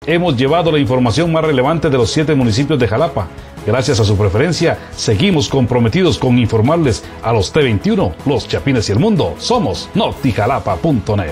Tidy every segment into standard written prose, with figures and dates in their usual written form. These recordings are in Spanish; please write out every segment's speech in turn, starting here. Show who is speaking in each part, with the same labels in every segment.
Speaker 1: Hemos llevado la información más relevante de los 7 municipios de Jalapa. Gracias a su preferencia, seguimos comprometidos con informarles a los T21, los Chapines y el mundo. Somos notijalapa.net.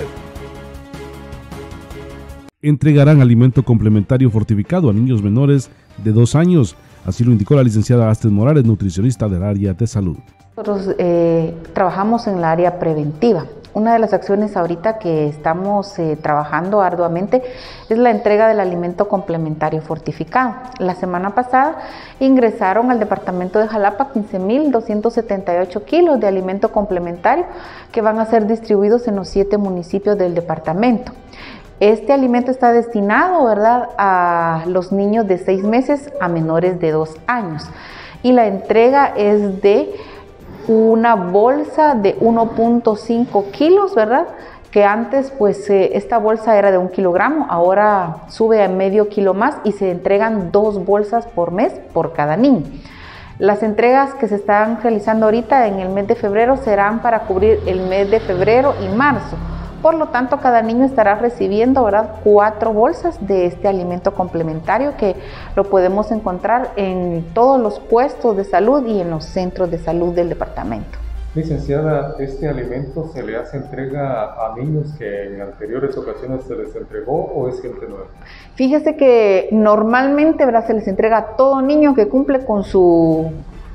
Speaker 2: Entregarán alimento complementario fortificado a niños menores de 2 años. Así lo indicó la licenciada Astrid Morales, nutricionista del área de salud.
Speaker 3: Nosotros trabajamos en la área preventiva. Una de las acciones ahorita que estamos trabajando arduamente es la entrega del alimento complementario fortificado. La semana pasada ingresaron al departamento de Jalapa 15.278 kilos de alimento complementario que van a ser distribuidos en los 7 municipios del departamento. Este alimento está destinado, ¿verdad?, a los niños de 6 meses a menores de 2 años. Y la entrega es de una bolsa de 1.5 kilos, ¿verdad? Que antes pues esta bolsa era de 1 kilogramo, ahora sube a medio kilo más y se entregan 2 bolsas por mes por cada niño. Las entregas que se están realizando ahorita en el mes de febrero serán para cubrir el mes de febrero y marzo. Por lo tanto, cada niño estará recibiendo, ¿verdad?, 4 bolsas de este alimento complementario que lo podemos encontrar en todos los puestos de salud y en los centros de salud del departamento.
Speaker 4: Licenciada, ¿este alimento se le hace entrega a niños que en anteriores ocasiones se les entregó o es gente nueva?
Speaker 3: Fíjese que normalmente, ¿verdad?, se les entrega a todo niño que cumple con su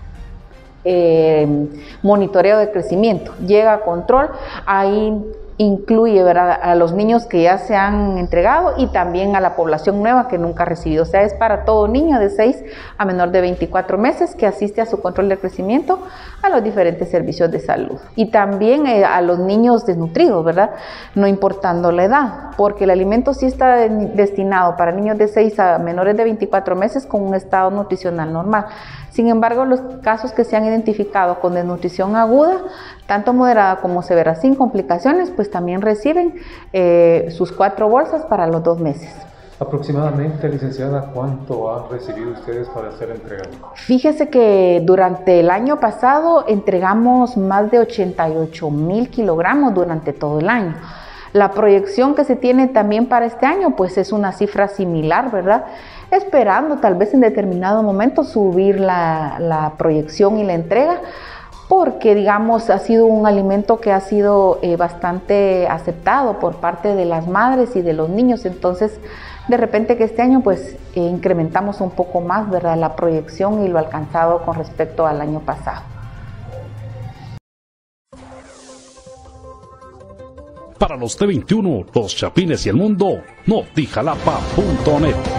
Speaker 3: monitoreo de crecimiento. Llega a control, ahí incluye, ¿verdad?, a los niños que ya se han entregado y también a la población nueva que nunca ha recibido. O sea, es para todo niño de 6 a menor de 24 meses que asiste a su control de crecimiento a los diferentes servicios de salud. Y también a los niños desnutridos, ¿verdad?, no importando la edad, porque el alimento sí está destinado para niños de 6 a menores de 24 meses con un estado nutricional normal. Sin embargo, los casos que se han identificado con desnutrición aguda, tanto moderada como severa, sin complicaciones, pues también reciben sus 4 bolsas para los 2 meses.
Speaker 4: Aproximadamente, licenciada, ¿cuánto han recibido ustedes para ser entregados?
Speaker 3: Fíjese que durante el año pasado entregamos más de 88,000 kilogramos durante todo el año. La proyección que se tiene también para este año, pues es una cifra similar, ¿verdad?, esperando tal vez en determinado momento subir la proyección y la entrega, porque digamos ha sido un alimento que ha sido bastante aceptado por parte de las madres y de los niños. Entonces de repente que este año pues incrementamos un poco más, ¿verdad?, la proyección y lo alcanzado con respecto al año pasado.
Speaker 1: Para los T21, los Chapines y el mundo, notijalapa.net.